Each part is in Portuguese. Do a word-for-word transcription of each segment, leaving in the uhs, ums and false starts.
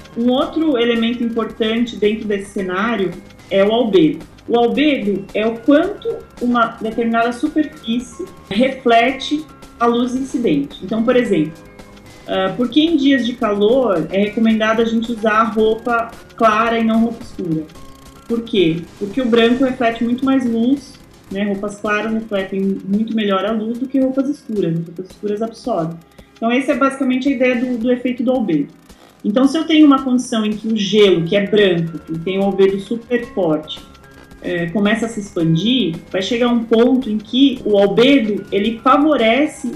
Um outro elemento importante dentro desse cenário é o albedo. O albedo é o quanto uma determinada superfície reflete a luz incidente. Então, por exemplo, uh, por que em dias de calor é recomendado a gente usar roupa clara e não roupa escura? Por quê? Porque o branco reflete muito mais luz, né? Roupas claras refletem muito melhor a luz do que roupas escuras. Roupas escuras absorvem. Então, essa é basicamente a ideia do, do efeito do albedo. Então, se eu tenho uma condição em que o gelo, que é branco, que tem um albedo super forte, é, começa a se expandir, vai chegar um ponto em que o albedo ele favorece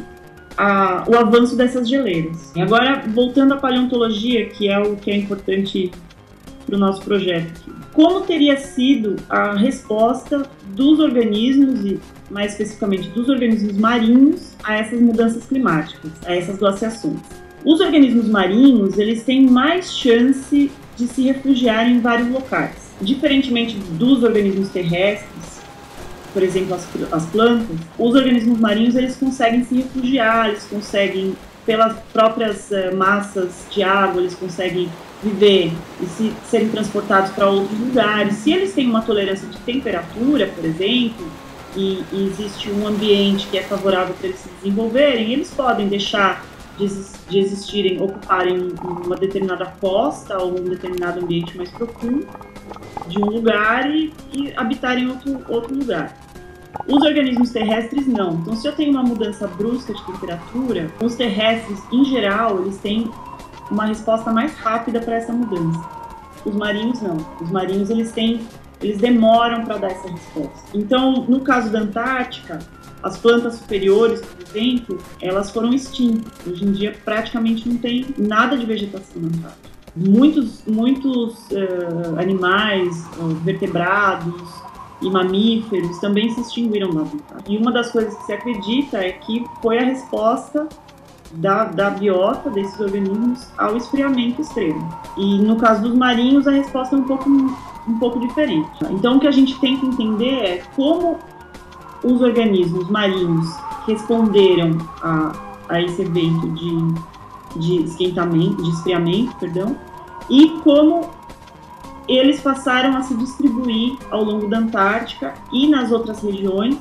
a, o avanço dessas geleiras. E agora, voltando à paleontologia, que é o que é importante para o nosso projeto aqui. Como teria sido a resposta dos organismos, e mais especificamente dos organismos marinhos, a essas mudanças climáticas, a essas glaciações? Os organismos marinhos, eles têm mais chance de se refugiar em vários locais. Diferentemente dos organismos terrestres, por exemplo, as, as plantas, os organismos marinhos, eles conseguem se refugiar, eles conseguem, pelas próprias uh, massas de água, eles conseguem viver e se, serem transportados para outros lugares. Se eles têm uma tolerância de temperatura, por exemplo, e, e existe um ambiente que é favorável para eles se desenvolverem, eles podem deixar de, de existirem, ocuparem uma determinada costa ou um determinado ambiente mais profundo de um lugar e, e habitarem outro, outro lugar. Os organismos terrestres não. Então, se eu tenho uma mudança brusca de temperatura, os terrestres, em geral, eles têm uma resposta mais rápida para essa mudança. Os marinhos não. Os marinhos eles têm, eles demoram para dar essa resposta. Então, no caso da Antártica, as plantas superiores, por exemplo, elas foram extintas. Hoje em dia, praticamente não tem nada de vegetação na Antártica. Muitos, muitos uh, animais, uh, vertebrados e mamíferos também se extinguiram na Antártica. E uma das coisas que se acredita é que foi a resposta Da, da biota desses organismos ao esfriamento extremo. E no caso dos marinhos, a resposta é um pouco, um pouco diferente. Então, o que a gente tem que entender é como os organismos marinhos responderam a, a esse evento de, de esquentamento, de esfriamento, perdão, e como eles passaram a se distribuir ao longo da Antártica e nas outras regiões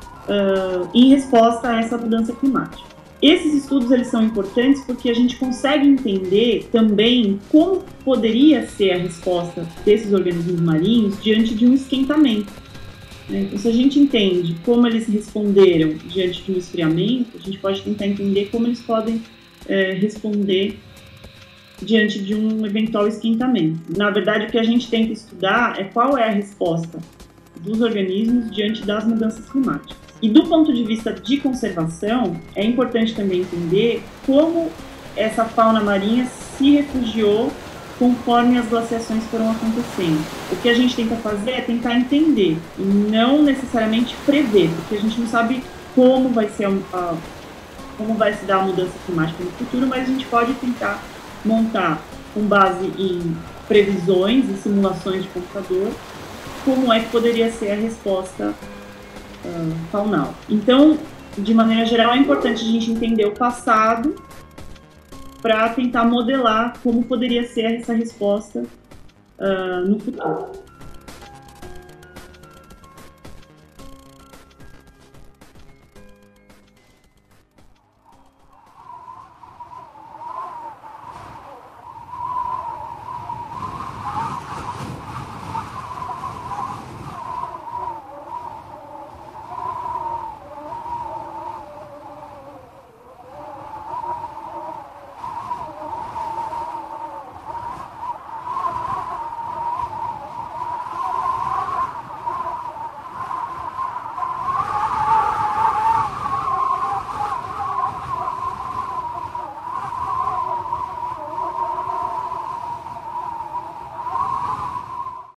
uh, em resposta a essa mudança climática. Esses estudos eles são importantes porque a gente consegue entender também como poderia ser a resposta desses organismos marinhos diante de um esquentamento. Então, se a gente entende como eles responderam diante de um esfriamento, a gente pode tentar entender como eles podem é, responder diante de um eventual esquentamento. Na verdade, o que a gente tem que estudar é qual é a resposta dos organismos diante das mudanças climáticas. E do ponto de vista de conservação, é importante também entender como essa fauna marinha se refugiou conforme as glaciações foram acontecendo. O que a gente tenta fazer é tentar entender, e não necessariamente prever, porque a gente não sabe como vai ser a, como vai se dar a mudança climática no futuro, mas a gente pode tentar montar, com base em previsões e simulações de computador, como é que poderia ser a resposta Uh, faunal. Então, de maneira geral, é importante a gente entender o passado para tentar modelar como poderia ser essa resposta uh, no futuro.